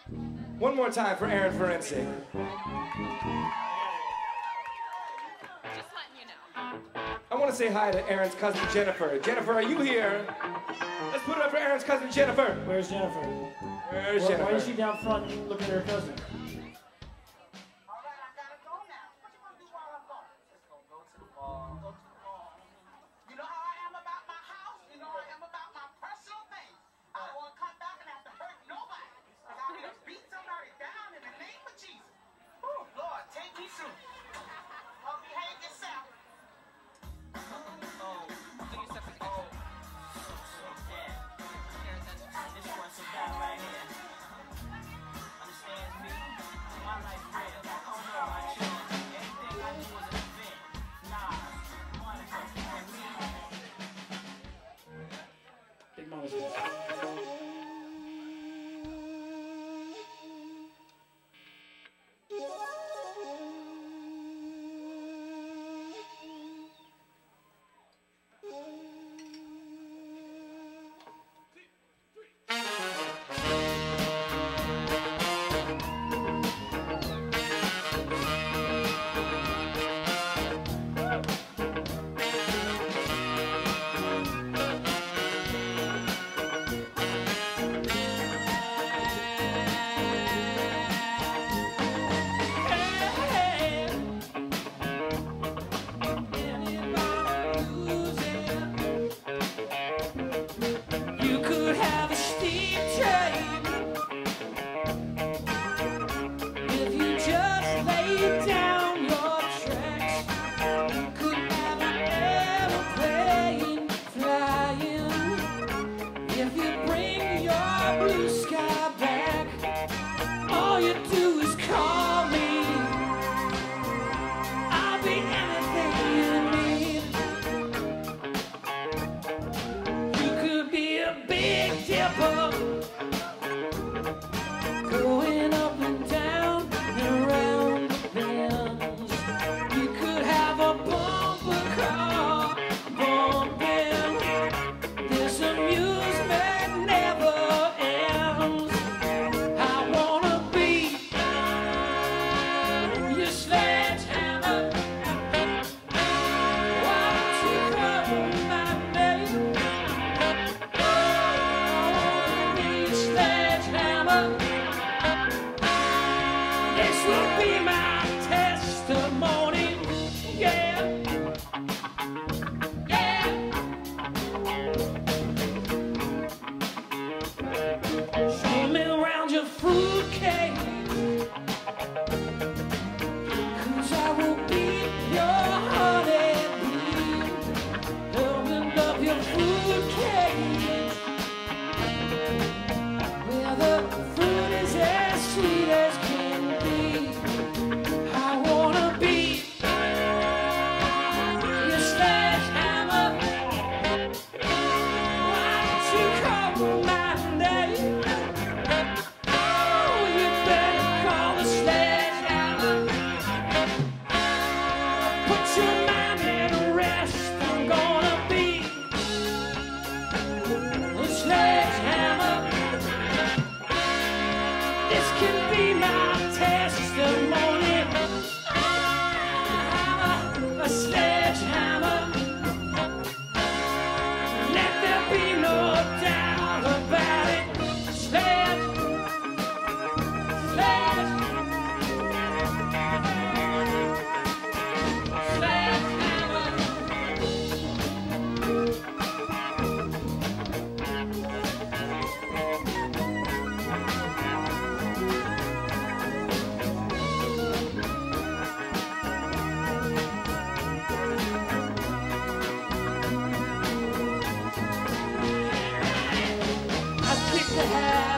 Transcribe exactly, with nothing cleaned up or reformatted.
One more time for Erin Ferencik. Just letting you know. I want to say hi to Erin's cousin Jennifer. Jennifer, are you here? Let's put it up for Erin's cousin Jennifer. Where's Jennifer? Where's Why, Jennifer? why is she down front looking at her cousin? Big Mama's here. Going up and down and around the bends. You could have a bumper car bumping. This amusement never ends. I wanna be your sledgehammer. Why don't you call my name? I wanna be your sledgehammer. This will be my testimony, yeah, yeah. Show me around your fruitcake, 'cause I will be your honeybee. Open up your fruitcake, where the fruit is as sweet as can be. I wanna be your sledgehammer. Why don't you call my name? Oh, you better call the sledgehammer. Put your mind at rest. I'm gonna be a sledgehammer. This can be my testimony. I'm a, a sledgehammer. Let there be no doubt about it. Sledge, sledge, sledgehammer. I picked the hat